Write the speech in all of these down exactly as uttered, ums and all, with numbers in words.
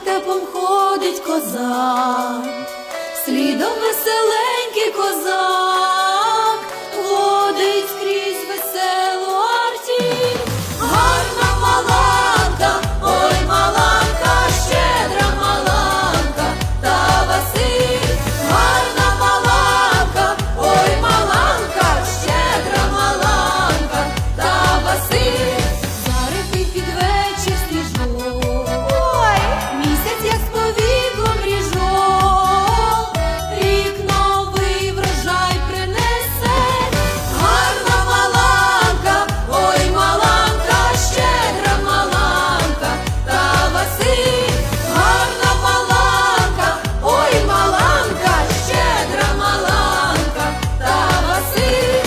вертепом ходить козак, слідом веселенький козак, водить скрізь веселу артіль. Гарна маланка, ой маланка, щедра маланка, та Василь. Гарна маланка, ой маланка, щедра маланка, та Василь. Зарипи під вечір сніжок, ой, місяць як з повідлом ріжок, рік новий врожай принесе. Гарна маланка, ой маланка, щедра маланка, та Василь. Гарна маланка, ой маланка, щедра маланка, та Василь.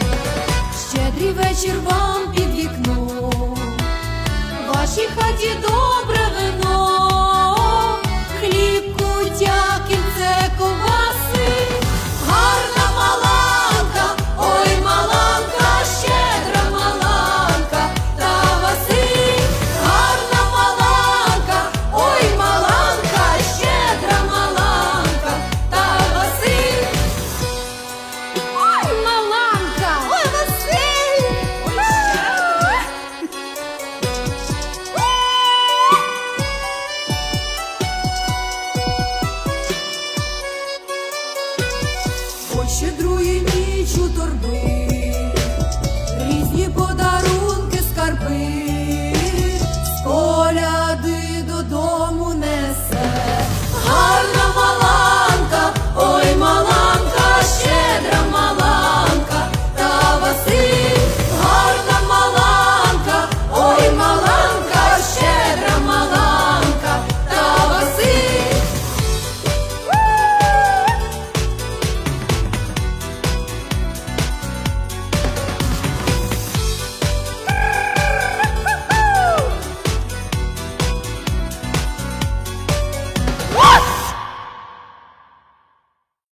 Щедрий вечір вам під вікном, в вашій хаті до